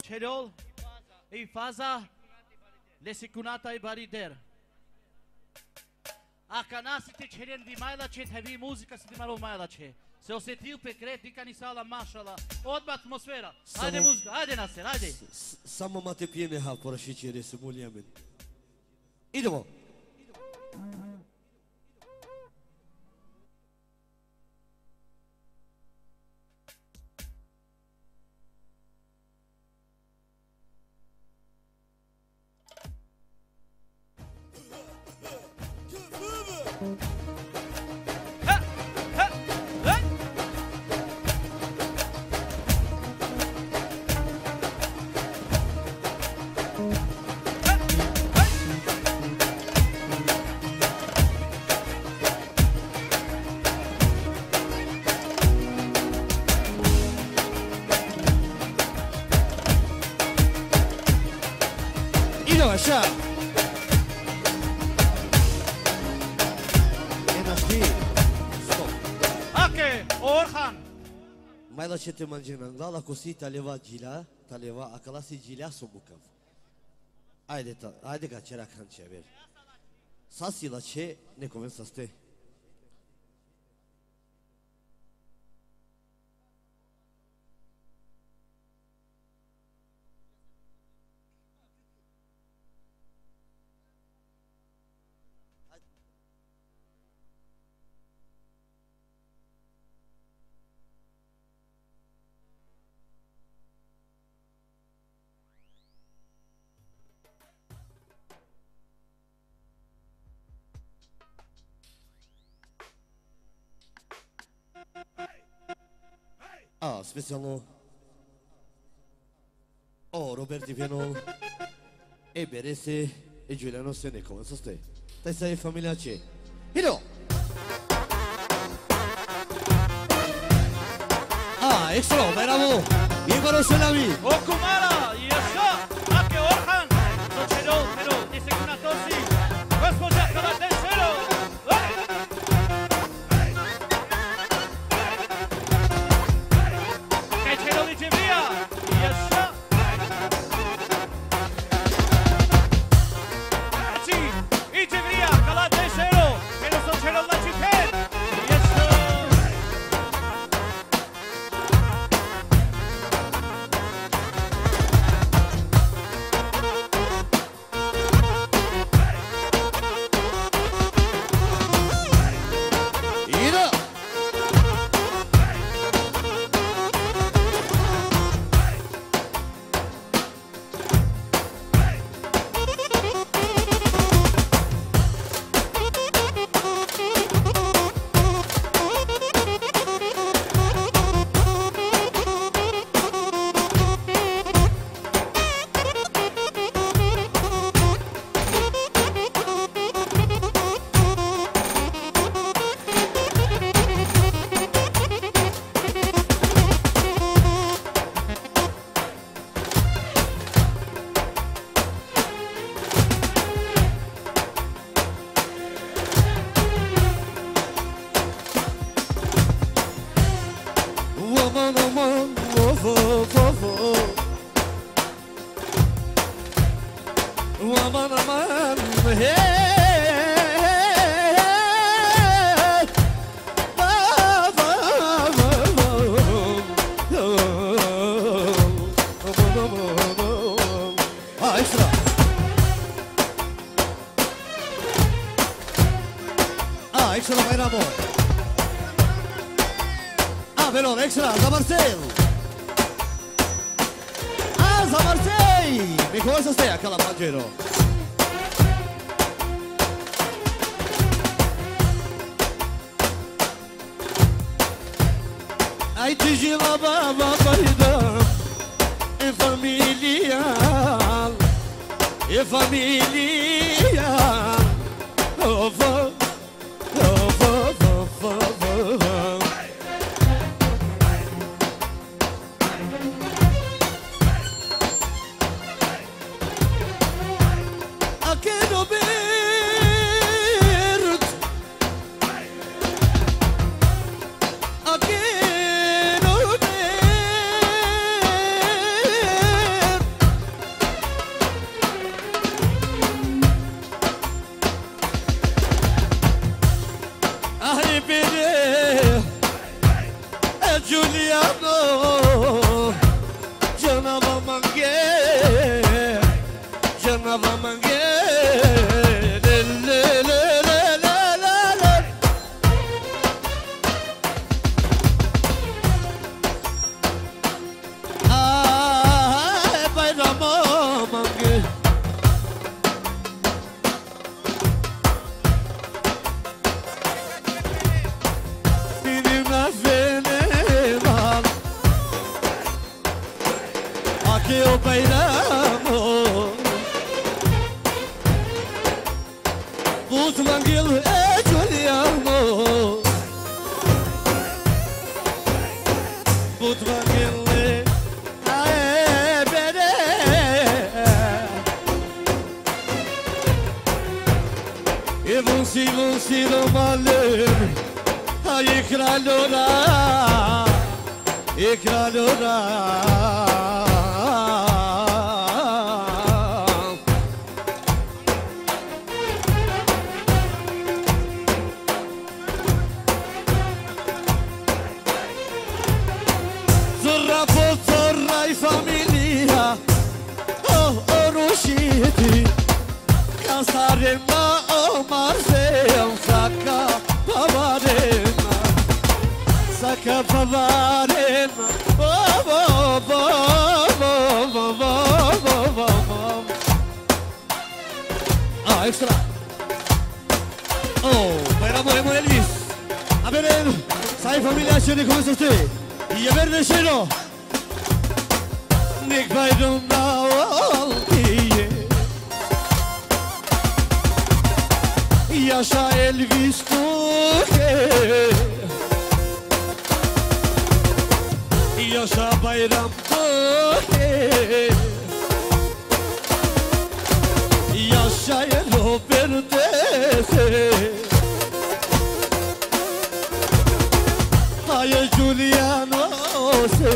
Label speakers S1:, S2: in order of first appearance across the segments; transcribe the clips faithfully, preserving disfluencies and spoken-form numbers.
S1: Socerol e faza lesikunata e barider. A canassi te ceren di maila ce heavy musica se di malo maila ce. Se o setiu pe cred di canisala mashallah. Odma atmosfera. Hajde muzika, hajde Nasser, hajde.
S2: Samo mate pijeme ha porašićere se muljamen. Idemo. Aşağı. Enerji. Stop.
S1: Ake, Orhan.
S2: Mai la ce te mangenam, da la cosi taleva gila, taleva akalasi gila sobukav. Ajde ta, ajde ga čera kanče ver. Sasi la ce ne comen să ste. Ah, specijalno o Roberti Piano e Berese e Giuliano Sene come so stai. Stai sei famiglia c'è. Hiro. Ah, extra, bravo. Igor Selami.
S1: O Kumara, yaşa. Ake Orhan. Socerol, pero ni sekunatosi. Gospodja Kalaten Selo. Extra, za Marcel! A, za Marcel! Mi come să stai acolo, Pagero? Ai tiji la baba baida, e familiar, e familiar, oh, oh, oh, oh, oh, oh, oh.
S2: na vamange le le le le le le le ay bayramo mange benim nafenim al aki o bayramo Mangil e Giuliano But Mangil e bene E vun si vun si do malem Ay ikralora Ikralora Famiglia, oh, oh, Rushiti, Casarema, oh, Marseille, Sacca, Pavarema, Sacca, Pavarema, oh, oh, oh, oh, oh, oh, oh, ah, extra, oh, bailamos, bailamos, Elvis, a ver, sai famiglia, scende come sono te, e verde cielo. Nik bayrımda ol diye Yaşa Elvis Türkiye Yaşa bayram Türkiye Yaşa Robert Hayır Giuliano se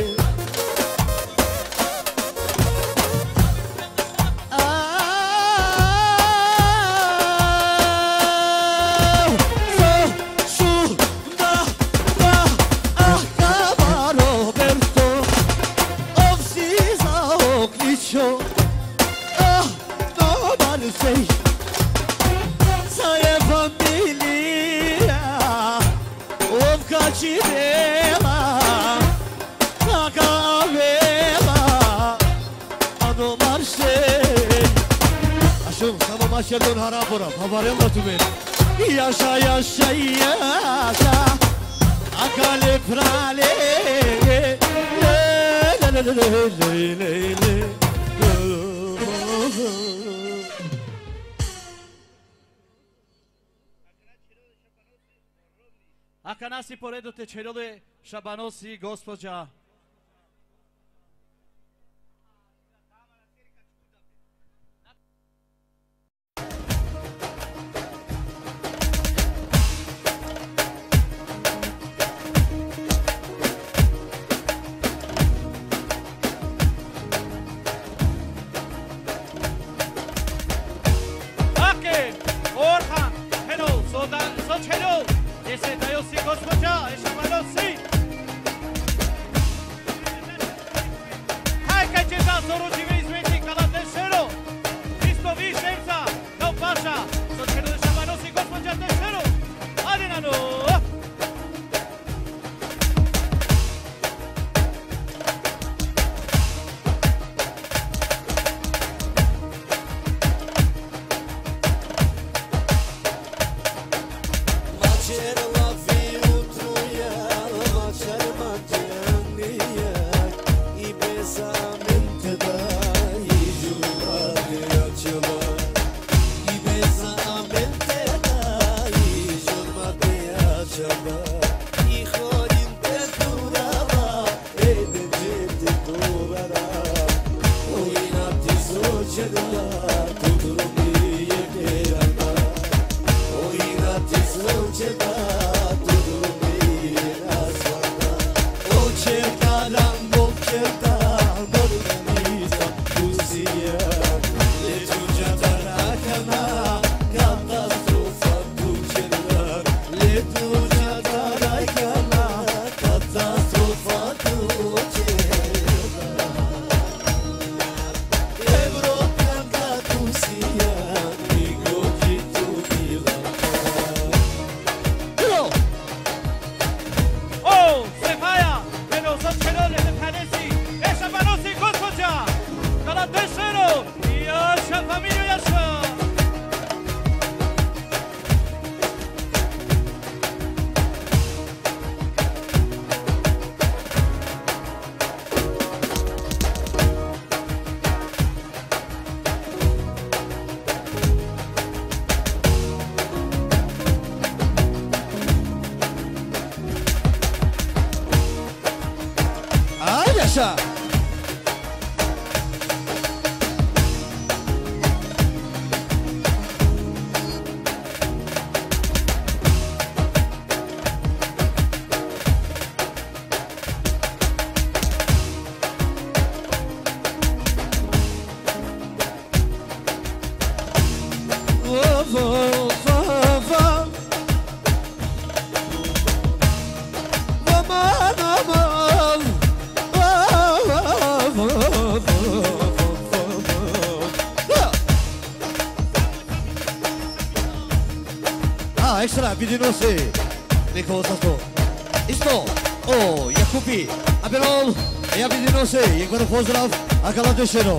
S2: Maşadon harabora, havarem batumen. Yaşa yaşa yaşa, akale prale, le le le le le le.
S1: Akanasi poredute čerole Šabanosi gospođa.
S2: Ah, extra, vidinose. Niko Sato. Isto. O, Jakupi. Abelol. Ja vidinose. Jekvaro pozdrav. Akala dešero.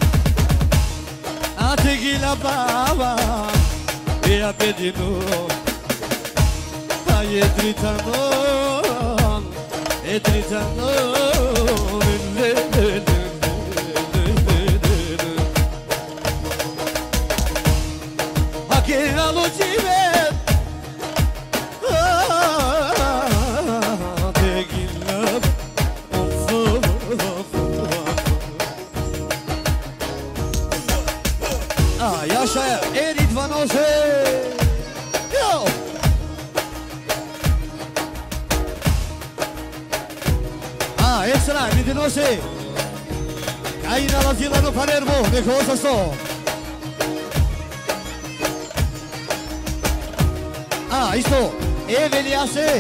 S2: A tegila baba. Ja vidinu. A je tritanon. E tritanon. Akira lucive. Ah, yaşa Erit Vanose. Yo. Ah, extra, Vidinose. Caína la Vila no Palermo, de cosa sto. Ah, isto, Eveliase.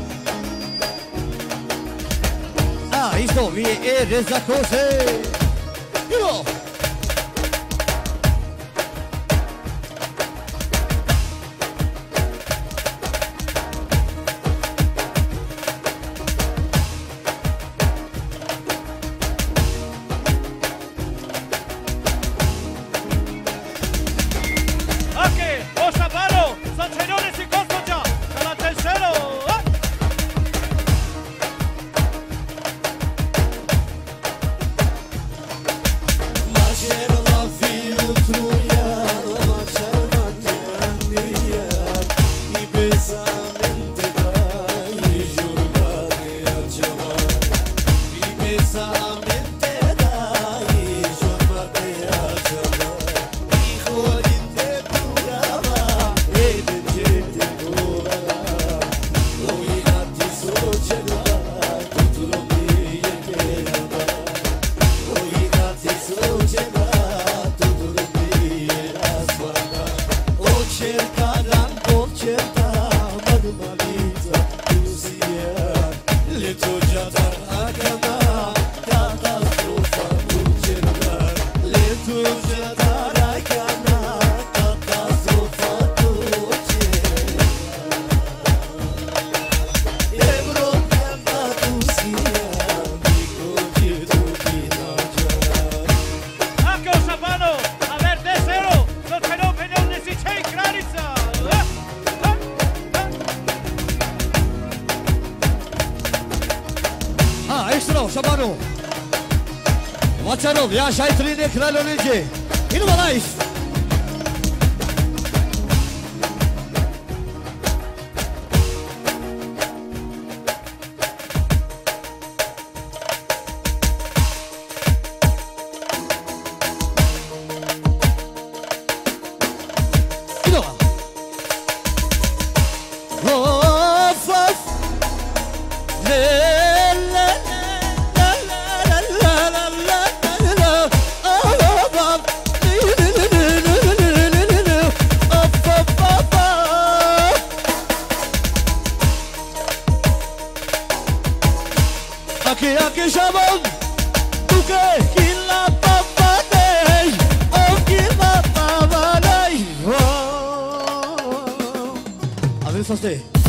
S2: Ah, isto, vi e Rezakose. Yo. Șabanu Mațanov, ia și ai trine Kralionege Inuma live Inuma Of, of Aqui, aqui chamam Tu que que la papanei O que la papanei Avem să stai